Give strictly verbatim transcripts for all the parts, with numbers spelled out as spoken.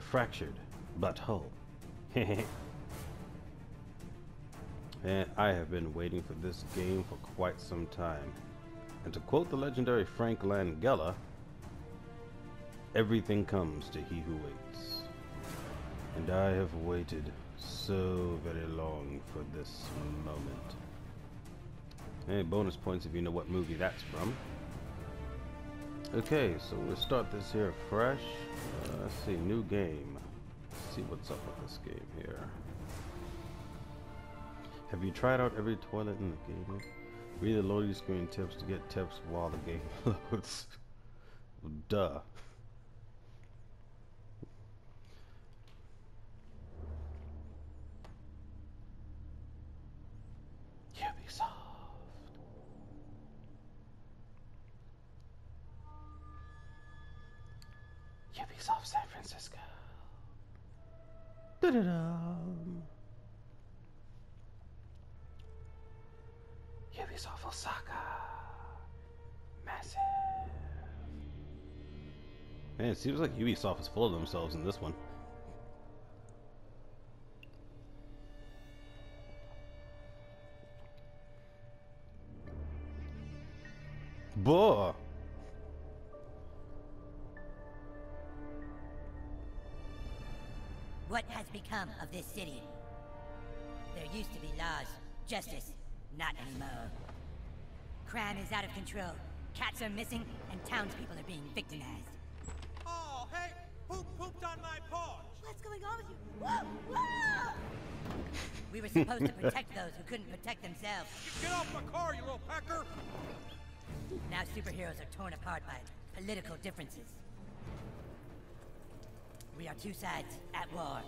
The fractured but whole. And I have been waiting for this game for quite some time. And to quote the legendary Frank Langella, everything comes to he who waits. And I have waited so very long for this moment. Hey, bonus points if you know what movie that's from. Okay, so we'll start this here fresh. Uh, let's see, new game. Let's see what's up with this game here. Have you tried out every toilet in the game? Read the loading screen tips to get tips while the game loads. Duh. Ubisoft. Ubisoft San Francisco. Da-da-dum. Ubisoft Osaka. Massive. Man, it seems like Ubisoft is full of themselves in this one. Buh. What has become of this city? There used to be laws, justice, not anymore. Crime is out of control, cats are missing, and townspeople are being victimized. Oh, hey! Who pooped on my porch? What's going on with you? Whoa! Whoa! We were supposed to protect those who couldn't protect themselves. Get off my car, you little pecker! Now superheroes are torn apart by political differences. We are two sides at war.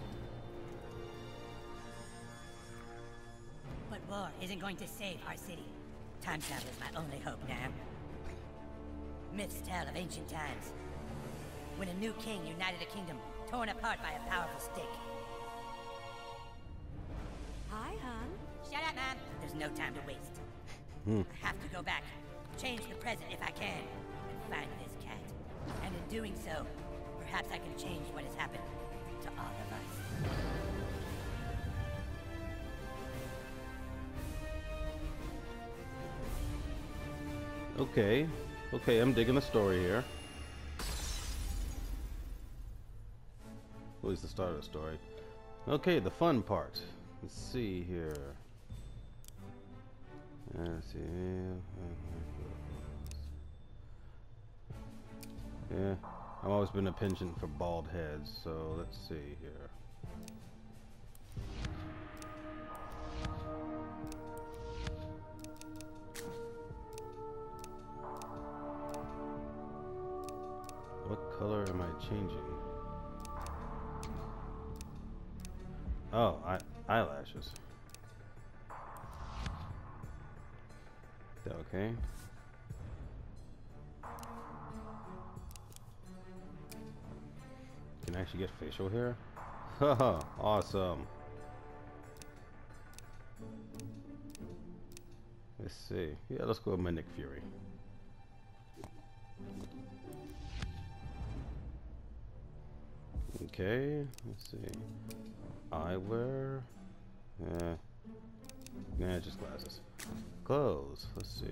But war isn't going to save our city. Time travel is my only hope now. Myths tell of ancient times, when a new king united a kingdom torn apart by a powerful stick. Hi, hon. Shut up, Mom. There's no time to waste. Hmm. I have to go back, change the present if I can, and find this cat. And in doing so, perhaps I can change what has happened to all of us. Okay. Okay, I'm digging the story here. What is the start of the story? Okay, the fun part. Let's see here. Let's see. Yeah, I've always been a penchant for bald heads, so let's see here. What color am I changing? Oh, I, eyelashes. Okay. Can I actually get facial hair? Haha, awesome. Let's see. Yeah, let's go with my Nick Fury. Okay, let's see. Eyewear. Yeah. Nah, just glasses. Clothes. Let's see.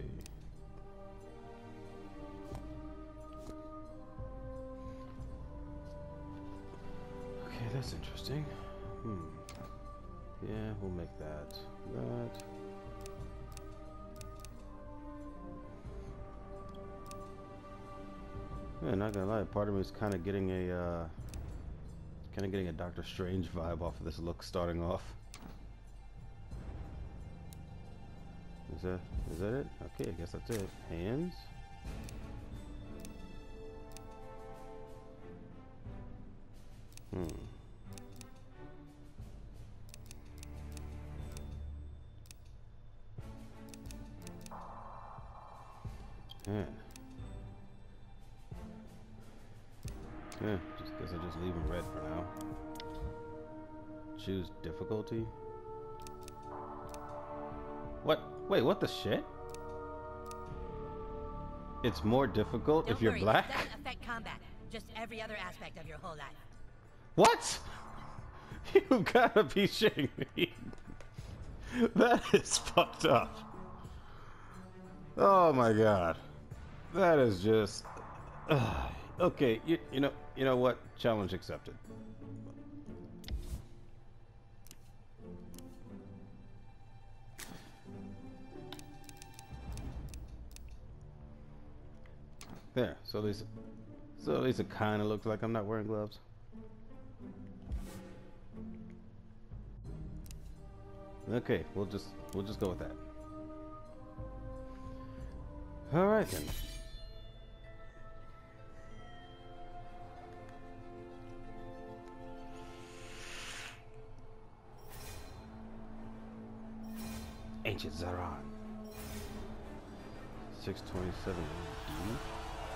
Okay, that's interesting. Hmm. Yeah, we'll make that. That. Yeah, not gonna lie, part of me is kind of getting a, uh, kind of getting a Doctor Strange vibe off of this look starting off. Is that, is that it? Okay, I guess that's it. Hands. Hmm. Yeah. Yeah, just guess I just leave them red for now. Choose difficulty. What? Wait, what the shit? It's more difficult Don't if you're worry, black? It doesn't affect combat, just every other aspect of your whole life. What? You gotta be shitting me. That is fucked up. Oh my god. That is just... Uh, okay, you, you know you know what? Challenge accepted. There, so at least so at least it kinda looks like I'm not wearing gloves. Okay, we'll just we'll just go with that. Alright then. Ancient Zaran. six twenty-seven A D.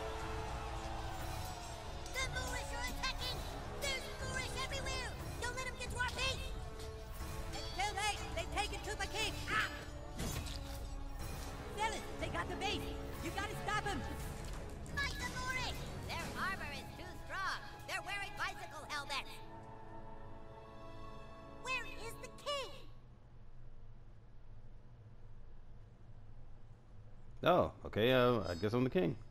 The Moorish are attacking! There's Moorish everywhere! Don't let them get to our base! It's too late! They've taken Tuba King! Ah! Zealous, they got the base! You gotta stop them! Fight the Moorish! Their armor is too strong! They're wearing bicycle helmets! Where is the king? Oh, okay, uh, I guess I'm the king.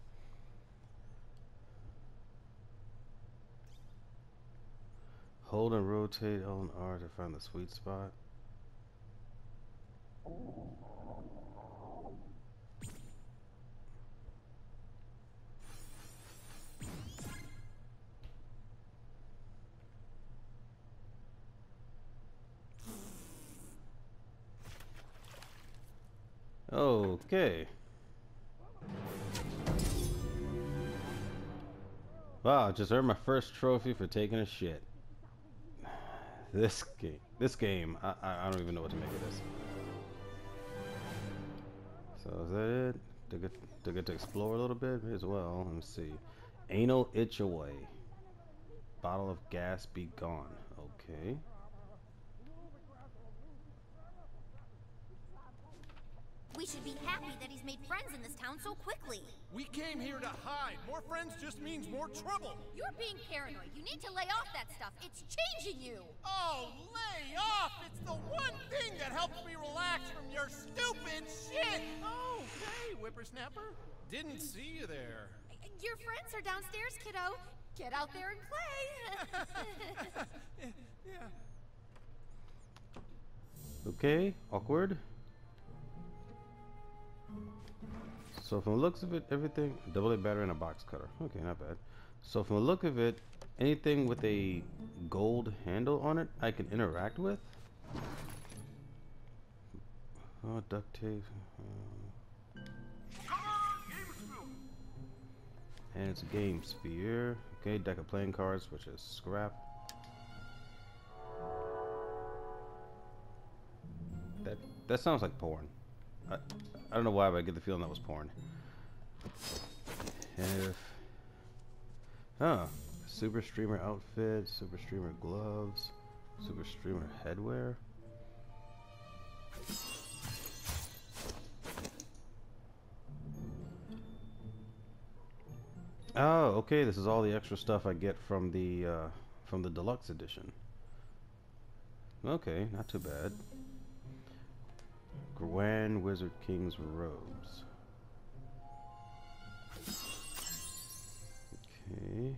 Hold and rotate L and R to find the sweet spot. Okay. Wow, I just earned my first trophy for taking a shit. This game, this game, I, I, I don't even know what to make of this. So is that it? Do I get, do I get to explore a little bit as well? Let me see. Anal itch away. Bottle of gas be gone. Okay. We should be happy that he's made friends in this town so quickly. We came here to hide. More friends just means more trouble. You're being paranoid. You need to lay off that stuff. It's changing you. Oh, lay off! It's the one thing that helps me relax from your stupid shit! Oh, hey, whippersnapper. Didn't see you there. Your friends are downstairs, kiddo. Get out there and play. Yeah. Okay, awkward. So from the looks of it, everything, double A battery and a box cutter. Okay, not bad. So from the look of it, anything with a gold handle on it, I can interact with. Oh, duct tape. Uh, and it's a game sphere. Okay, deck of playing cards, which is scrap. That that sounds like porn. I, I don't know why, but I get the feeling that was porn. And if... Huh. Super Streamer outfit, Super Streamer gloves, Super Streamer headwear. Oh, okay, this is all the extra stuff I get from the, uh, from the deluxe edition. Okay, not too bad. Grand Wizard King's robes. Okay.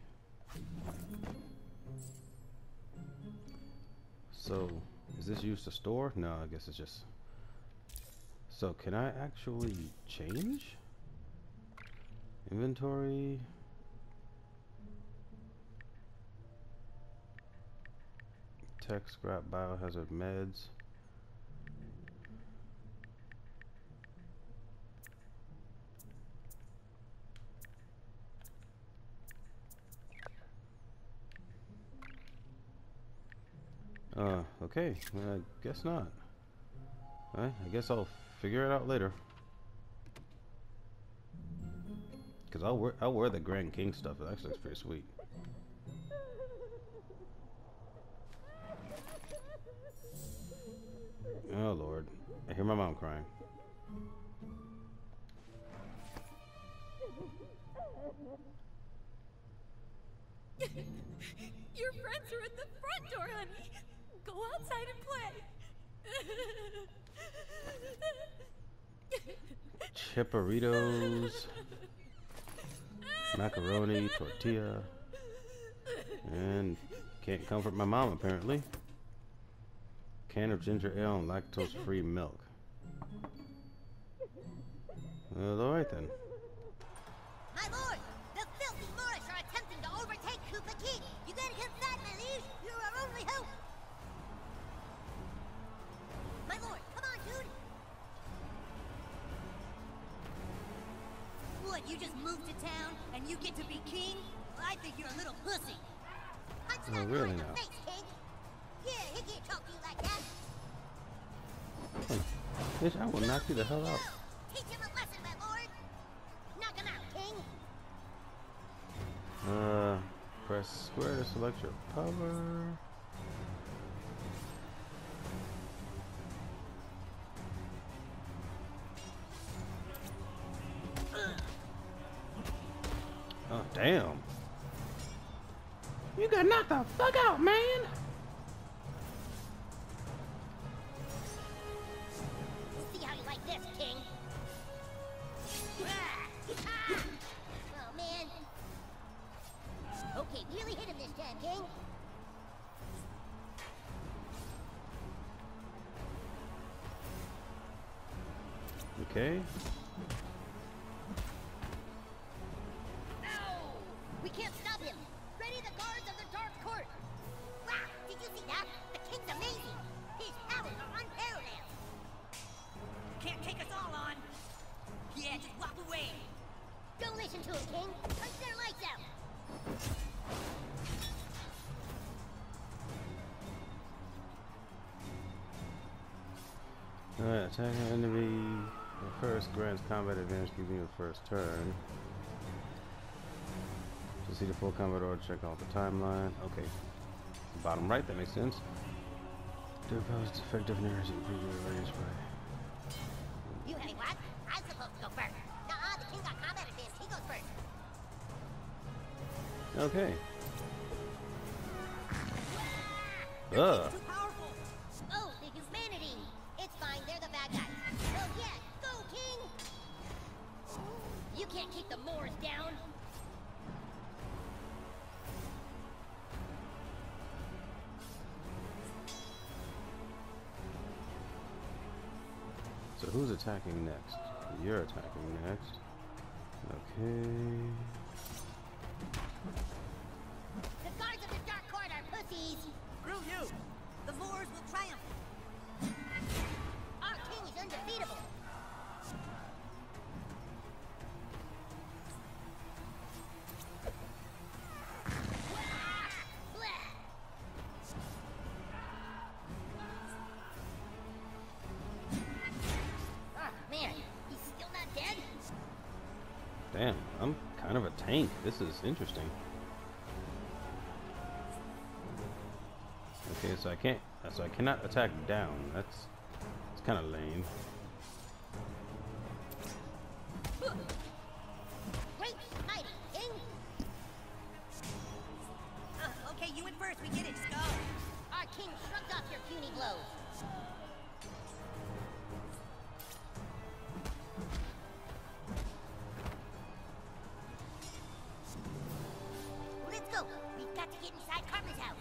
So, is this used to store? No, I guess it's just... So, can I actually change? Inventory... Tech, scrap, biohazard, meds... Uh, okay, I guess not. Alright, I guess I'll figure it out later. Cause I'll wear I'll wear the Grand King stuff. It actually looks pretty sweet. Oh Lord, I hear my mom crying. Your friends are at the front door, honey. Go outside and play. Chipperitos, macaroni, tortilla, and can't comfort my mom apparently. Can of ginger ale and lactose-free milk. Well, all right then. My lord, the filthy Moorish are attempting to overtake Kupa Keep. You gotta get that, my liege. You're our only hope. My lord, come on, dude. What, you just moved to town and you get to be king? Well, I think you're a little pussy. Punch Oh, that really in the now? face, king. Yeah, he can't talk to you like that. Bitch, I will knock you the hell out. Teach him a lesson, my lord. Knock him out, king. Uh, press square to select your power. Oh, damn. You got knocked the fuck out, man. See how you like this, king. Ah! Ah! Oh, man. Okay, really hit him this time, king. Okay. No! We can't stop him. Ready the guards of the Dark Court. Wow, did you see that? The king's amazing. His powers are unparalleled. Can't take us all on. Yeah, just walk away. Don't listen to him, king. Punch their lights out. Alright, attack an enemy first grants combat advantage, giving you the first turn. To see the full combat order, check out the timeline. Okay. Bottom right, that makes sense. Do opposed effective areas in preview range by. You having what? I'm supposed to go first. Nuh-uh, the king got combat advantage. He goes first. Okay. Ugh. Too powerful. Oh, the humanity. It's fine, they're the bad guys. Oh yeah, go, king! You can't keep the Moors down. So who's attacking next? You're attacking next. Okay. The guards of the Dark Court are pussies. Screw you. The Moors will triumph. Our king is undefeatable. Wah! Blah! Oh man, he's still not dead? Damn, I'm kind of a tank. This is interesting. Okay, so I can't, so I cannot attack down. That's, it's kind of lame. Great mighty king! Uh, okay, you went first. We get it. Just go. Our king shrugged off your puny blows. Let's go! We've got to get inside Carmen's house.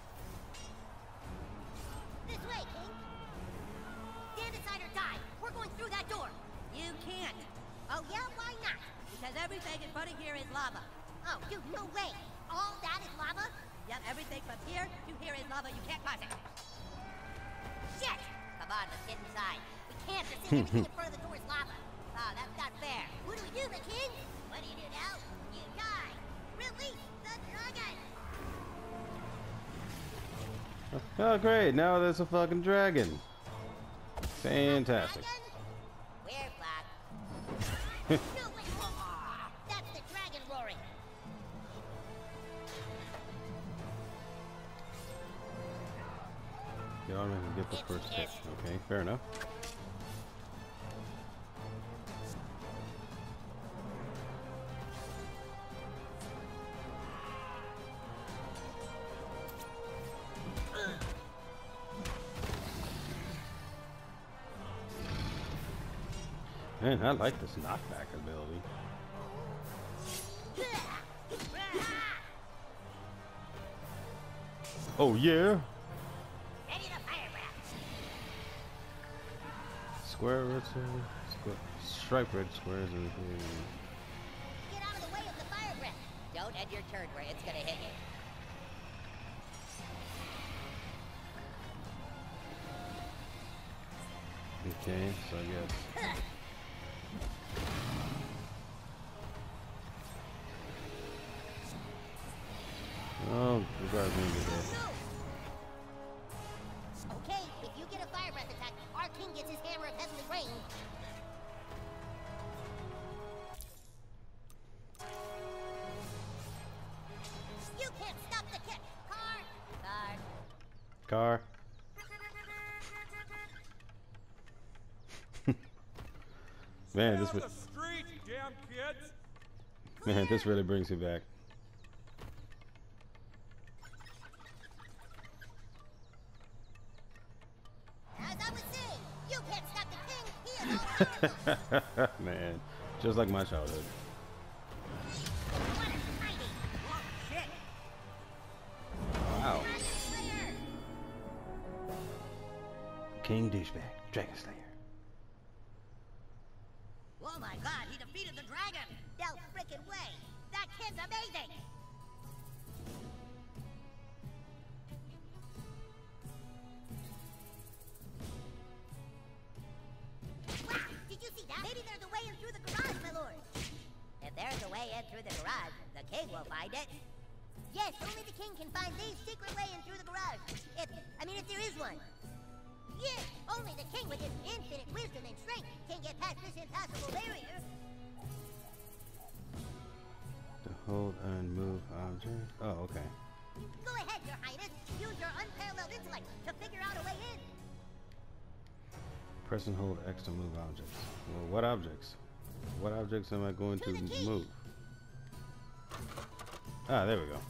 This way, king! Stand aside or die! We're going through that door! You can't. Oh yeah? Why not? Because everything in front of here is lava. Oh, dude, no way! All that is lava? Yep, everything from here to here is lava. You can't pass it. Shit! Come on, let's get inside. We can't just say everything in front of the door is lava. Oh, that's not fair. What do we do, the king? What do you do now? You die! Release the dragon! Oh great, now there's a fucking dragon. Fantastic. Dragon? Where, Black? No way! That's the dragon roaring! You automatically get the first hit. Okay, fair enough. Man, I like this knockback ability. Oh yeah. Ready to fire breath. Square red square, square stripe red squares and Get out of the way of the fire breath. Don't end your turn where it's gonna hit you. okay, so I guess. Oh, you guys need to get Okay, if you get a fire breath attack, our king gets his hammer of heavenly rain. You can't stop the kick. Car. Car. car. Man, this re- street, damn kids. man, this really brings me back. As I was saying, you can't stop the king. He is all powerful. Man, just like my childhood. What a fighting. Oh, shit. Wow. Dragon Slayer. King douchebag, Dragon Slayer. Oh my god, he defeated the dragon! No frickin' way! That kid's amazing! Wow! Did you see that? Maybe there's a way in through the garage, my lord! If there's a way in through the garage, the king will find it. Yes, only the king can find the secret way in through the garage. If, I mean, if there is one. Yes, only the king with his infinite wisdom and strength can get past this impassable barrier. To hold and move object. Oh, okay. Go ahead, your highness. Use your unparalleled intellect to figure out a way in. Press and hold X to move objects. Well, what objects? What objects am I going to To the key. move? Ah, there we go.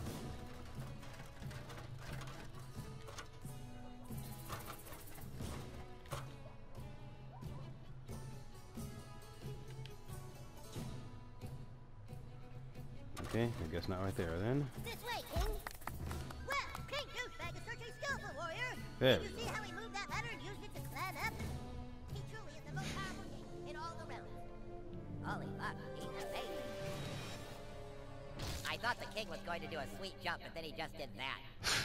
Okay, I guess not right there then. This way, king. Well, King Douchebag is such a skillful warrior. There Did we you see how he moved that ladder and used it to climb up? He truly is the most powerful king in all the realms. Holy fuck, he's amazing. I thought the king was going to do a sweet jump, but then he just did that.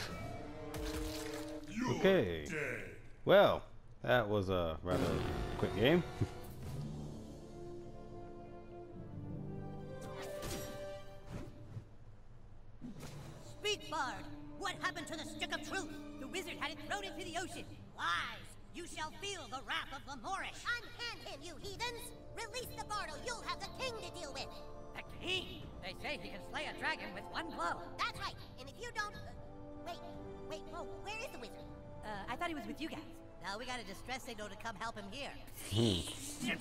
Okay. Well, that was a rather quick game. Speak, Bard! What happened to the stick of truth? The wizard had it thrown into the ocean. Lies! You shall feel the wrath of the Moorish. Unhand him, you heathens! Release the Bardo, you'll have the king to deal with! The king! They say he can slay a dragon with one blow. That's right, and if you don't... Uh, wait, wait, whoa, where is the wizard? Uh, I thought he was with you guys. Now we got a distress signal to come help him here. Hmm.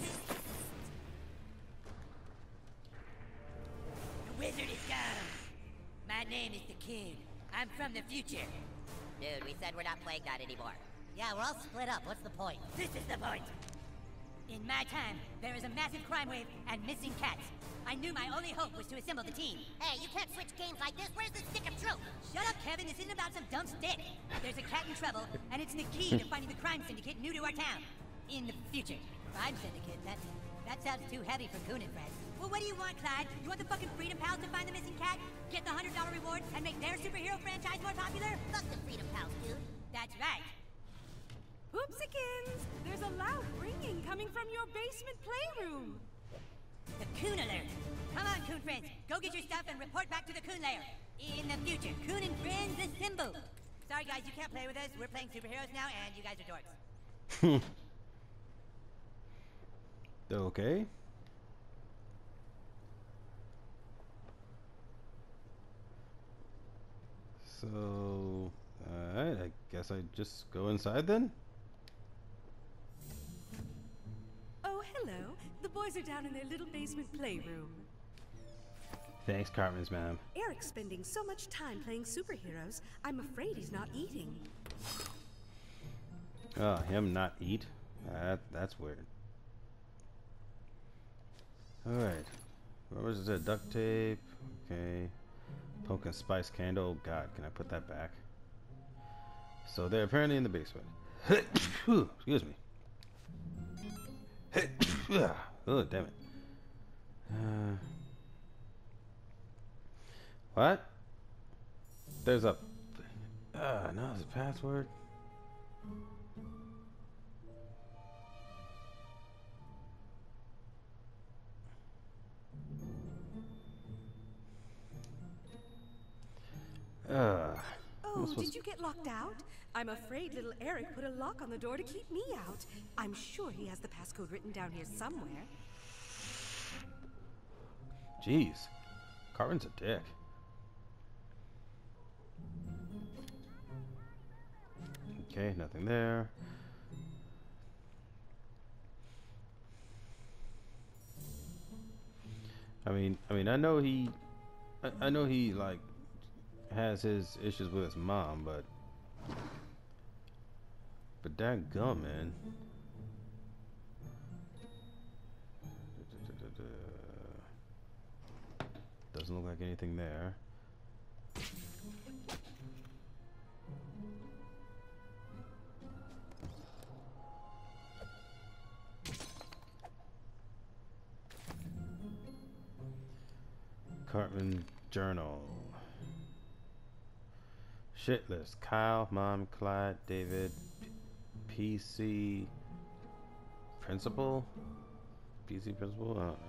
The wizard is gone. My name is the king. I'm from the future. Dude, we said we're not playing that anymore. Yeah, we're all split up. What's the point? This is the point. In my time, there is a massive crime wave and missing cats. I knew my only hope was to assemble the team. Hey, you can't switch games like this. Where's the stick of truth? Shut up, Kevin. This isn't about some dumb stick. There's a cat in trouble, and it's the key to finding the crime syndicate new to our town. In the future. Crime syndicate? That, that sounds too heavy for Coon and friends. Well, what do you want, Clyde? You want the fucking Freedom Pals to find the missing cat? Get the one hundred dollar reward and make their superhero franchise more popular? Fuck the Freedom Pals, dude. That's right. Oopsikins! There's a loud ringing coming from your basement playroom. The Coon Alert. Come on, Coon friends. Go get your stuff and report back to the Coon Lair. In the future, Coon and friends assemble. Sorry, guys, you can't play with us. We're playing superheroes now, and you guys are dorks. Okay. So, alright, I guess I just go inside then? Oh, hello. The boys are down in their little basement playroom. Thanks, Cartman's ma'am. Eric's spending so much time playing superheroes, I'm afraid he's not eating. Oh, him not eat? That, that's weird. Alright. What was it? Duct tape. Okay. Pumpkin spice candle. Oh god, can I put that back? So they're apparently in the basement. Excuse me. Oh, damn it. Uh, what? There's a... Ah, uh, no, it's a password. Uh, Oh, did you get locked out? I'm afraid little Eric put a lock on the door to keep me out. I'm sure he has the passcode written down here somewhere. Jeez. Cartman's a dick. Okay, nothing there. I mean, I mean, I know he, I, I know he like has his issues with his mom, but, but dadgum, man. Doesn't look like anything there. Cartman journal. Shit list. Kyle, Mom, Clyde, David, P C principal? P C principal? I don't know.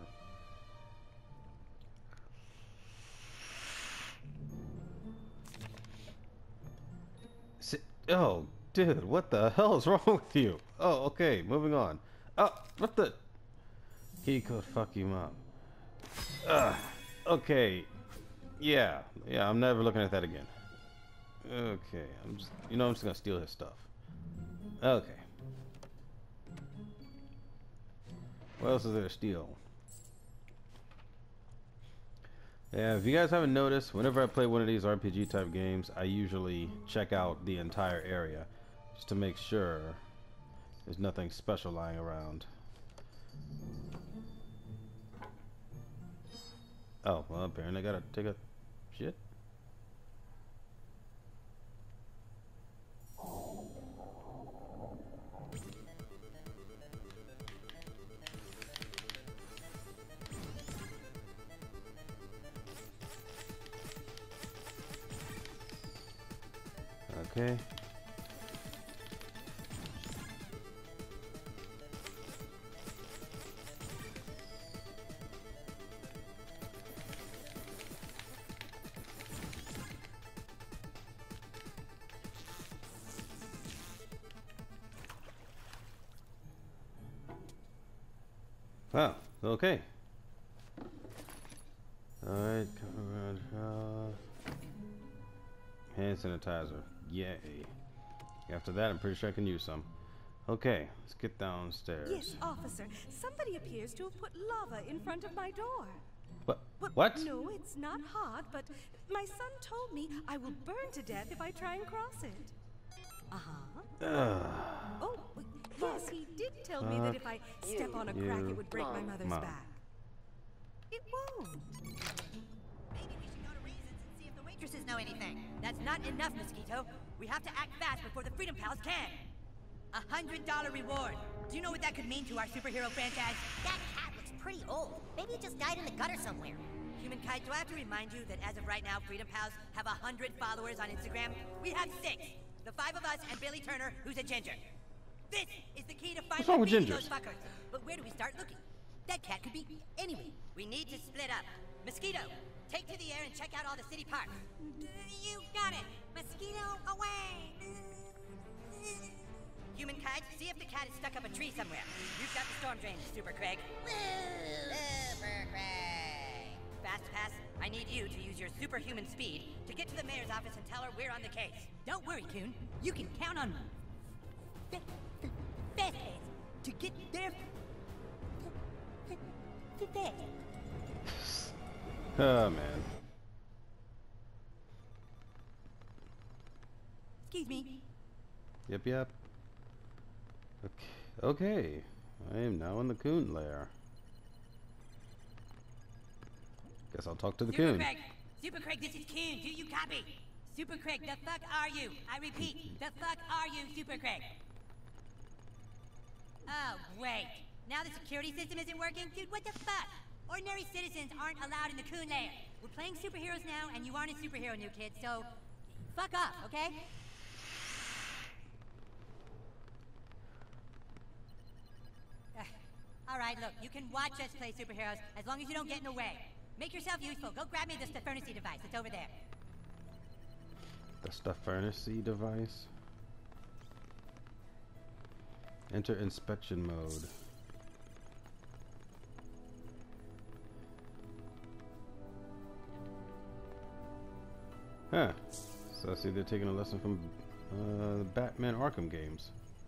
Si oh, dude, what the hell is wrong with you? Oh, okay, moving on. Oh, what the? Key code, fuck you, Mom. Ugh. Okay, yeah, yeah, I'm never looking at that again. Okay, I'm just, you know, I'm just gonna steal his stuff. Okay. What else is there to steal? Yeah, if you guys haven't noticed, whenever I play one of these R P G type games, I usually check out the entire area just to make sure there's nothing special lying around. Oh, well, apparently I gotta take a shit. Okay. Wow, okay. Alright, come around here. Hand sanitizer. Yay. After that, I'm pretty sure I can use some. Okay, let's get downstairs. Yes, officer. Somebody appears to have put lava in front of my door. What? Well, What? No, it's not hot, but my son told me I will burn to death if I try and cross it. Uh-huh. Ugh. Oh, w- yes, he did tell me that if I step on a crack, it would break my mother's Mom. back. It won't. Maybe we should go to Reasons and see if the waitresses know anything. That's not enough, Mosquito. We have to act fast before the Freedom Pals can. A hundred dollar reward. Do you know what that could mean to our superhero franchise? That cat looks pretty old. Maybe it just died in the gutter somewhere. Humankind, do I have to remind you that as of right now, Freedom Pals have a hundred followers on Instagram? We have six. The five of us and Billy Turner, who's a ginger. This is the key to What's wrong finally with beating gingers? those fuckers. But where do we start looking? That cat could be anywhere. We need to split up. Mosquito, take to the air and check out all the city parks. You got it. Mosquito away. Humankind, see if the cat is stuck up a tree somewhere. You've got the storm drain, Super Craig. Super Craig. Fast Pass, I need you to use your superhuman speed to get to the mayor's office and tell her we're on the case. Don't worry, Coon. You can count on Fa- Fa- Fast Pass to get there. Fa- Fa- Fast. Oh, man. Excuse me. Yep, yep. Okay. Okay. I am now in the Coon lair. Guess I'll talk to the Super coon. Craig! Super Craig, this is Coon. Do you copy? Super Craig, the fuck are you? I repeat, the fuck are you, Super Craig? Oh, wait. Now the security system isn't working? Dude, what the fuck? Ordinary citizens aren't allowed in the Coon lair. We're playing superheroes now, and you aren't a superhero, new kid, so fuck off, okay? All right, look, you can watch us play superheroes as long as you don't get in the way. Make yourself useful. Go grab me the Stephernacy device. It's over there. The Stephernacy device. Enter inspection mode. Huh. So I see they're taking a lesson from uh, the Batman Arkham games.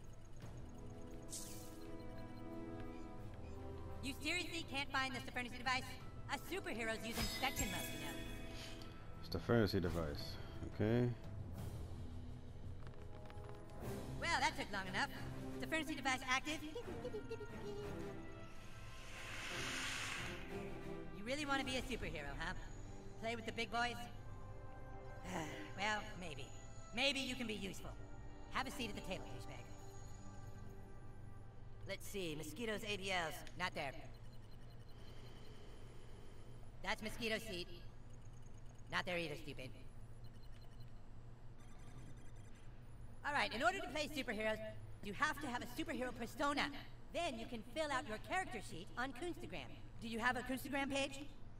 You seriously can't find the Stephernacy device? Us superheroes use inspection mode, you know. Stephernacy device. Okay. Well, that took long enough. Stephernacy device active. You really want to be a superhero, huh? Play with the big boys? Well, maybe. Maybe you can be useful. Have a seat at the table, douchebag. Let's see, Mosquito's A B Ls. Not there. That's Mosquito's seat. Not there either, stupid. Alright, in order to play superheroes, you have to have a superhero persona. Then you can fill out your character sheet on Coonstagram. Do you have a Coonstagram page?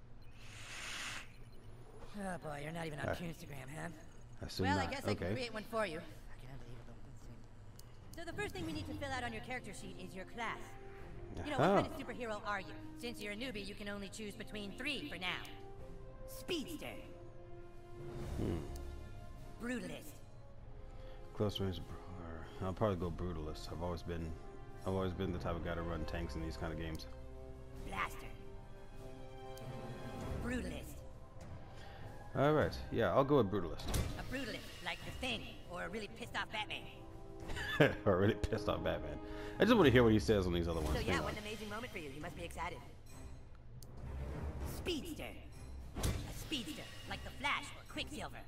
Oh boy, you're not even on Uh, Coonstagram, huh? I assume Well, not. I guess I okay. can create one for you. Fucking unbelievable. So the first thing we need to fill out on your character sheet is your class. You know, what Aha. kind of superhero are you? Since you're a newbie, you can only choose between three for now. Speedster. Hmm. Brutalist. Close range. br- I'll probably go brutalist. I've always been, I've always been the type of guy to run tanks in these kind of games. Blaster. Brutalist. All right. Yeah, I'll go with brutalist. A brutalist, like the Thing, or a really pissed off Batman. Or really pissed off Batman. I just want to hear what he says on these other ones. So yeah, Hang what on. an amazing moment for you. You must be excited. Speedster. A speedster, like the Flash or Quicksilver.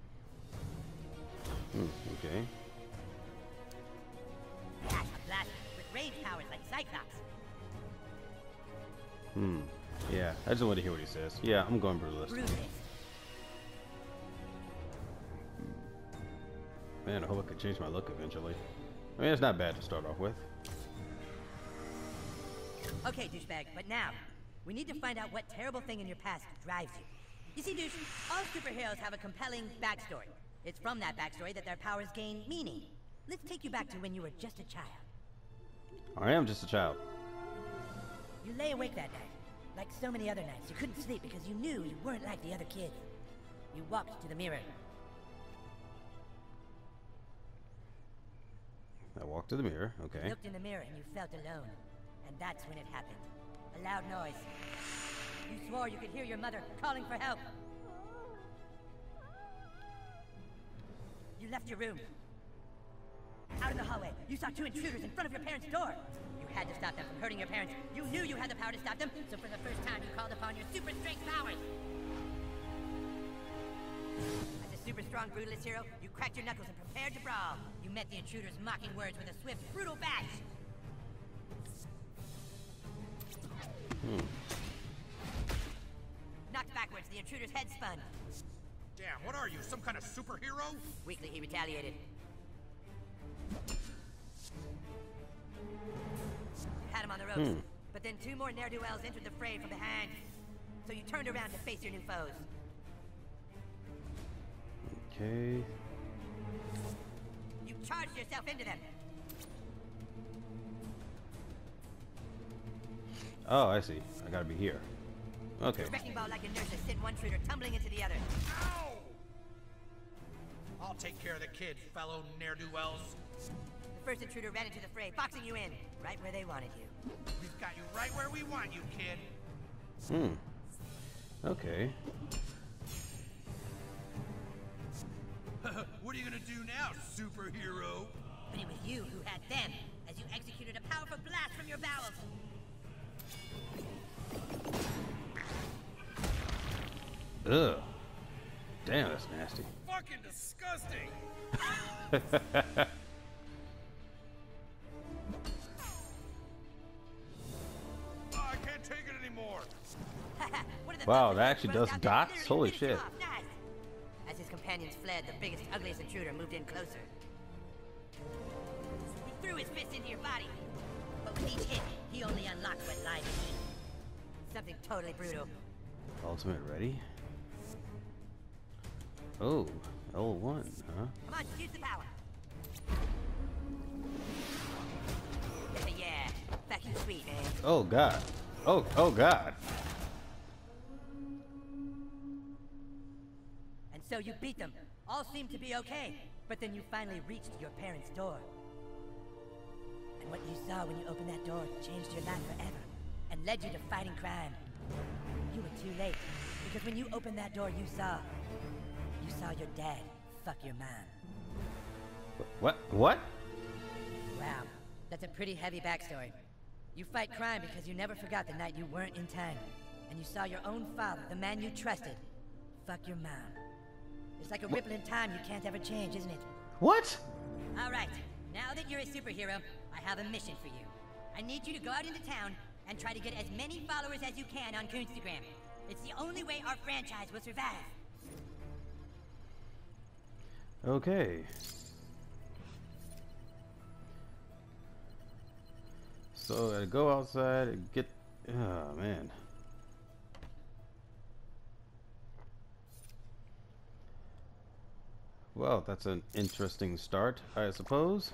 Hmm, okay. Yes, a blaster with range powers like Cyclops. Hmm. Yeah, I just want to hear what he says. Yeah, I'm going brutalist. Brutalist. Man, I hope I could change my look eventually. I mean, it's not bad to start off with. Okay, douchebag, but now, we need to find out what terrible thing in your past drives you. You see, douche, all superheroes have a compelling backstory. It's from that backstory that their powers gain meaning. Let's take you back to when you were just a child. I am just a child. You lay awake that night. Like so many other nights, you couldn't sleep because you knew you weren't like the other kids. You walked to the mirror. I walked to the mirror. You Okay. looked in the mirror and you felt alone. And that's when it happened. A loud noise. You swore you could hear your mother calling for help. You left your room. Out in the hallway, you saw two intruders in front of your parents' door. You had to stop them from hurting your parents. You knew you had the power to stop them, so for the first time you called upon your super strength powers. As a super strong brutalist hero, you cracked your knuckles and prepared to brawl. You met the intruders' mocking words with a swift, brutal bash. Hmm. Knocked backwards, the intruder's head spun. Damn, what are you, some kind of superhero? Weakly, he retaliated. You had him on the ropes, Hmm. but then two more ne'er-do-wells entered the fray from behind. So you turned around to face your new foes. Okay. You charged yourself into them. Oh, I see. I gotta be here. Okay. Wrecking ball like inertia sent one intruder tumbling into the other. Ow! I'll take care of the kid, fellow ne'er-do-wells. The first intruder ran into the fray, boxing you in, right where they wanted you. We've got you right where we want you, kid. Hmm. Okay. What are you gonna do now, superhero? But it was you who had them, as you executed a powerful blast from your bowels. Ugh. Damn, that's nasty. Fucking disgusting. Oh, I can't take it anymore. One of the Wow, thugs that actually burst does out there dots? and Holy literally shit. finished him off. Nice. As his companions fled, the biggest, ugliest intruder moved in closer. He threw his fist into your body, but with each hit, he only unlocked what lies beneath. Something totally brutal. Ultimate ready? Oh, L one, huh? Come on, use the power. Yeah, fucking sweet, man. Oh god. Oh, oh god. And so you beat them. All seemed to be okay, but then you finally reached your parents' door. And what you saw when you opened that door changed your life forever and led you to fighting crime. You were too late, because when you opened that door, you saw... You saw your dad fuck your mom. What? What? Wow, that's a pretty heavy backstory. You fight crime because you never forgot the night you weren't in time. And you saw your own father, the man you trusted, fuck your mom. It's like a ripple in time you can't ever change, isn't it? What? All right, now that you're a superhero, I have a mission for you. I need you to go out into town and try to get as many followers as you can on Coonstagram. It's the only way our franchise will survive. Okay. So I go outside and get... Oh, man. Well, that's an interesting start, I suppose.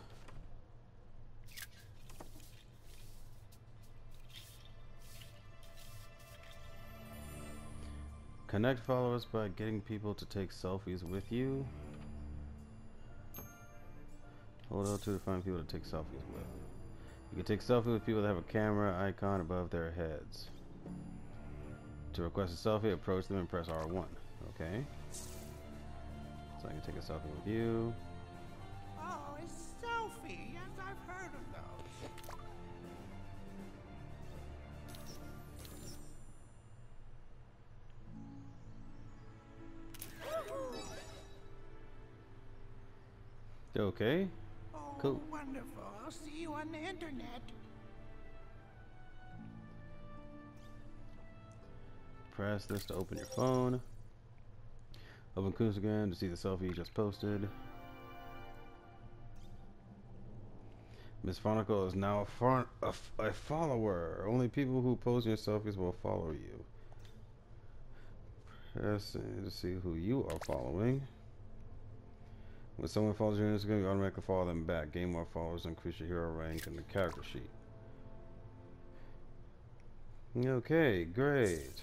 Connect followers by getting people to take selfies with you. Hold L two to find people to take selfies with. You can take selfies with people that have a camera icon above their heads. To request a selfie, approach them and press R one. Okay. So I can take a selfie with you. Oh, a selfie. Yes, I've heard of those. Okay. Oh, Cool. wonderful. I'll see you on the internet. Press this to open your phone. Open Coonstagram to see the selfie you just posted. Miss Farnacle is now a, far a, f a follower. Only people who post your selfies will follow you. Press to see who you are following. When someone follows your Instagram, you automatically follow them back. Gain more followers, increase your hero rank in the character sheet. Okay, great.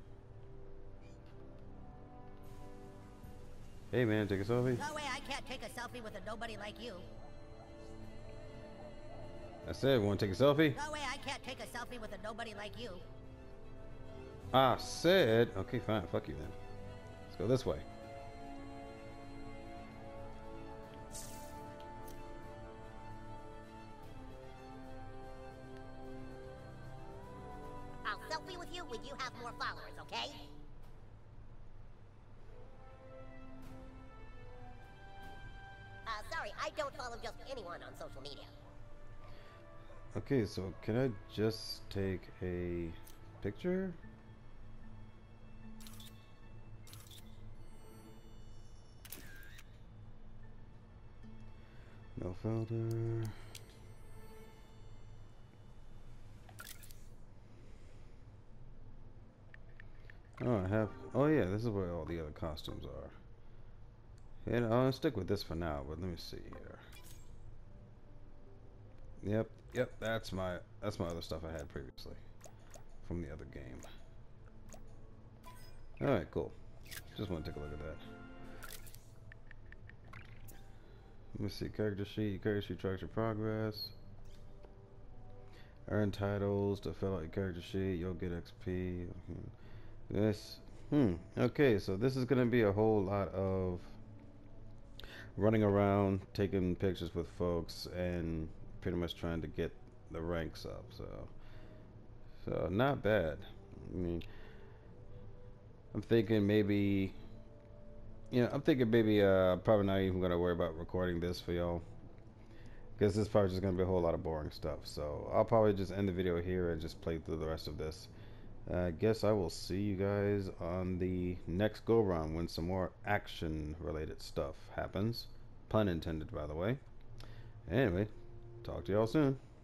Hey man, take a selfie. No way I can't take a selfie with a nobody like you. I said, want to take a selfie? No way I can't take a selfie with a nobody like you. I said, okay, fine, fuck you then. Let's go this way. I'll selfie with you when you have more followers, okay? Uh, sorry, I don't follow just anyone on social media. Okay, so can I just take a picture? No filter. Oh, I have. Oh yeah, this is where all the other costumes are. And I'll stick with this for now, but let me see here. Yep, yep, that's my that's my other stuff I had previously from the other game. All right, cool. Just want to take a look at that. Let me see, character sheet. Character sheet tracks your progress. Earn titles to fill out your character sheet. You'll get X P. This, hmm. Okay, so this is gonna be a whole lot of running around, taking pictures with folks, and pretty much trying to get the ranks up. So, so not bad. I mean, I'm thinking maybe, you know, I'm thinking maybe uh, probably not even gonna worry about recording this for y'all, because this is probably just gonna be a whole lot of boring stuff. So I'll probably just end the video here and just play through the rest of this. I uh, guess I will see you guys on the next go round when some more action related stuff happens. Pun intended, by the way. Anyway, talk to y'all soon.